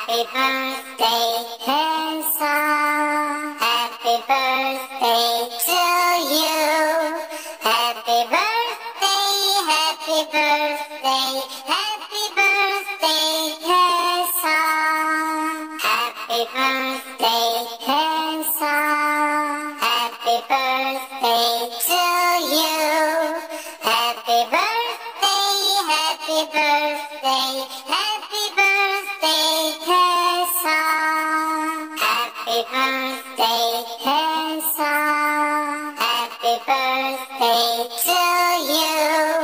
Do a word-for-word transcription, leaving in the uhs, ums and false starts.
Happy birthday, Hessa. Happy birthday to you. Happy birthday, happy birthday, happy birthday, Hessa. Happy birthday, Hessa. Happy birthday to you. Happy birthday, happy birthday, happy birthday, Hessa. Happy birthday, Hessa. Happy birthday to you.